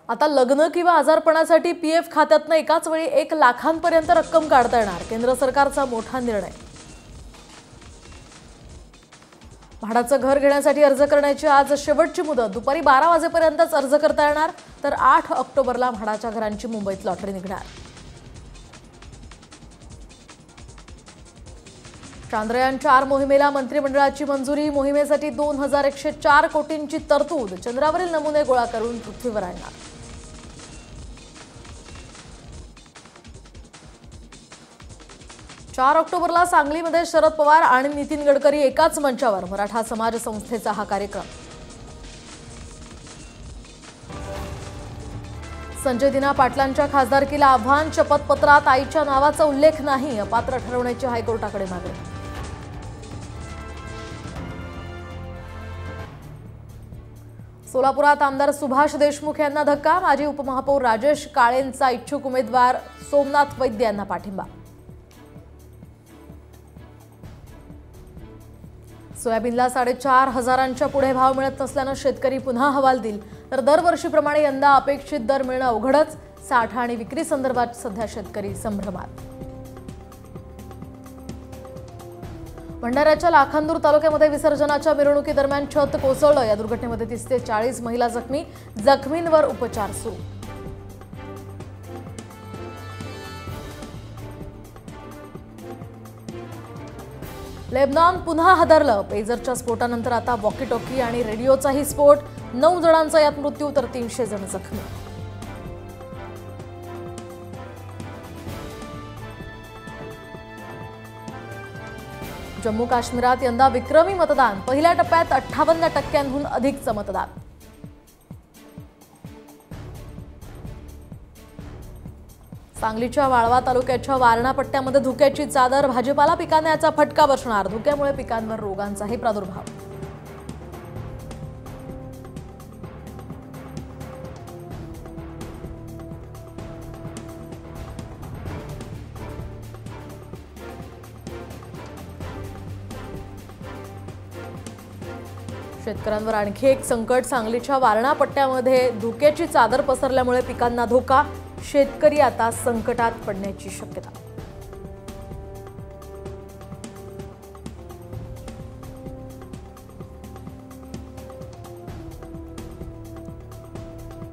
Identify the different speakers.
Speaker 1: आता लग्न किंवा आजारपणासाठी पीएफ खात्यातनं एकाच वेळी 1 लाखांपर्यंत रक्कम काढता येणार। केंद्र सरकारचा मोठा निर्णय। म्हाडाचं घर घेण्यासाठी अर्ज करण्याची आज शेवटची मुदत। दुपारी 12 वाजेपर्यंतच अर्ज करता येणार। तर 8 ऑक्टोबरला म्हाडाच्या घरांची मुंबईत लॉटरी निघणार। चांद्रयान 4 मोहिमेला मंत्रिमंडळाची मंजुरी। मोहिमेसाठी 2104 कोटींची तरतूद। चंद्रावरील नमुने गोळा करून पृथ्वीवर आणणार। 4 ऑक्टोबरला सांगलीमध्ये शरद पवार आणि नितीन गडकरी एकाच मंचावर। मराठा समाज संस्थेचा हा कार्यक्रम। संजय दिना पाटलांच्या खासदारकीला आव्हान। शपथपत्रात आईच्या नावाचा उल्लेख नाही। अपात्र ठरवण्याची हायकोर्टाकडे मागणी। सोलापुरात आमदार सुभाष देशमुख यांना धक्का। माजी उपमहापौर राजेश काळेंचा इच्छुक उमेदवार सोमनाथ वैद्य यांना पाठिंबा। सोयाबीनला 4,500च्या पुढे भाव मिळत नसल्यानं शेतकरी पुन्हा हवालदिल। तर दरवर्षीप्रमाणे यंदा अपेक्षित दर मिळणं अवघडच। साठा आणि विक्री संदर्भात सध्या शेतकरी संभ्रमात। भंडाऱ्याच्या लाखांदूर तालुक्यामध्ये विसर्जनाच्या मिरवणुकीदरम्यान छत कोसळलं। या दुर्घटनेमध्ये 30 ते 40 महिला जखमी। जखमींवर उपचार सुरू। लेबनॉन पुन्हा हादरलं। पेजरच्या स्फोटानंतर आता वॉकी टॉकी आणि रेडिओचाही स्फोट। 9 जणांचा यात मृत्यू तर 300 जण जखमी। जम्मू काश्मीरात यंदा विक्रमी मतदान। पहिल्या टप्प्यात 58% अधिकचं मतदान। सांगलीच्या वाळवा तालुक्याच्या वारणा पट्ट्यामध्ये धुक्याची चादर। भाजीपाला पिकांना याचा फटका बसणार। धुक्यामुळे पिकांवर रोगांचाही प्रादुर्भाव। शेतकऱ्यांवर आणखी एक संकट। सांगलीच्या वारणा पट्ट्यामध्ये धुक्याची चादर पसरल्यामुळे पिकांना धोका। शेतकरी आता संकटात पडण्याची शक्यता।